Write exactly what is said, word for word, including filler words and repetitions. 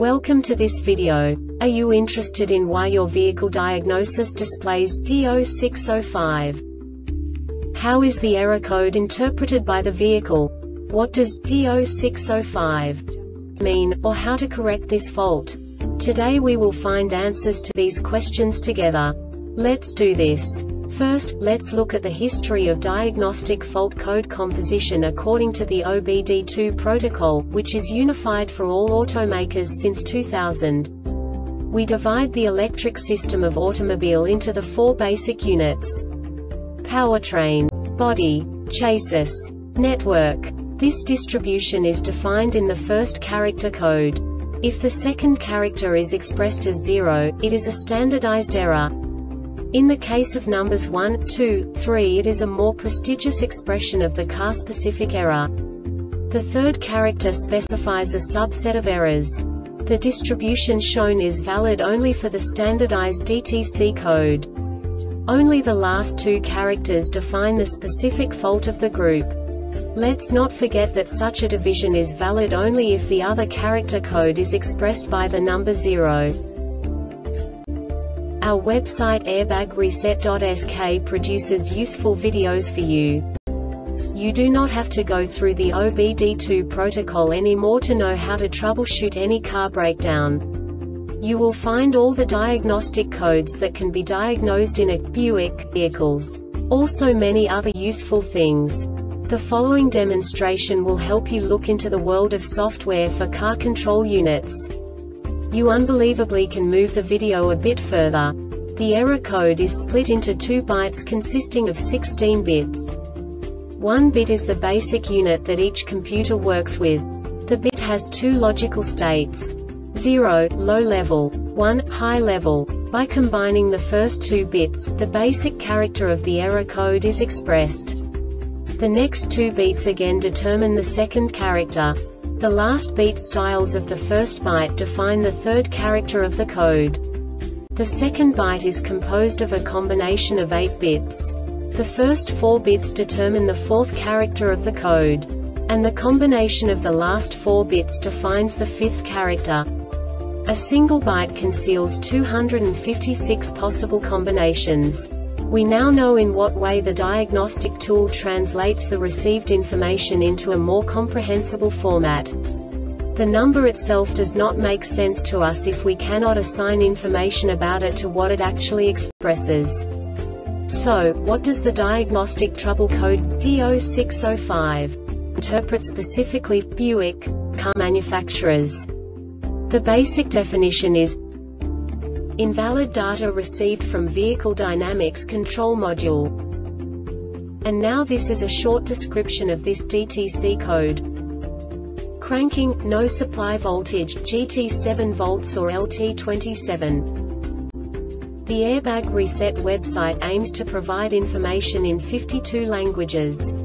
Welcome to this video. Are you interested in why your vehicle diagnosis displays P zero six zero five? How is the error code interpreted by the vehicle? What does P zero six zero five mean, or how to correct this fault? Today we will find answers to these questions together. Let's do this. First, let's look at the history of diagnostic fault code composition according to the O B D two protocol, which is unified for all automakers since two thousand. We divide the electric system of automobile into the four basic units: powertrain, body, chassis, network. This distribution is defined in the first character code. If the second character is expressed as zero, it is a standardized error. In the case of numbers one, two, three, it is a more prestigious expression of the car-specific error. The third character specifies a subset of errors. The distribution shown is valid only for the standardized D T C code. Only the last two characters define the specific fault of the group. Let's not forget that such a division is valid only if the other character code is expressed by the number zero. Our website airbag reset dot S K produces useful videos for you. You do not have to go through the O B D two protocol anymore to know how to troubleshoot any car breakdown. You will find all the diagnostic codes that can be diagnosed in a Buick vehicles. Also many other useful things. The following demonstration will help you look into the world of software for car control units. You unbelievably can move the video a bit further. The error code is split into two bytes consisting of sixteen bits. One bit is the basic unit that each computer works with. The bit has two logical states: zero, low level, one, high level. By combining the first two bits, the basic character of the error code is expressed. The next two beats again determine the second character. The last beat styles of the first byte define the third character of the code. The second byte is composed of a combination of eight bits. The first four bits determine the fourth character of the code. And the combination of the last four bits defines the fifth character. A single byte conceals two hundred fifty-six possible combinations. We now know in what way the diagnostic tool translates the received information into a more comprehensible format. The number itself does not make sense to us if we cannot assign information about it to what it actually expresses. So, what does the diagnostic trouble code P zero six zero five interpret specifically for Buick car manufacturers? The basic definition is invalid data received from Vehicle Dynamics Control Module. And now this is a short description of this D T C code. Cranking, no supply voltage, G T seven volts or L T twenty-seven. The Airbag Reset website aims to provide information in fifty-two languages.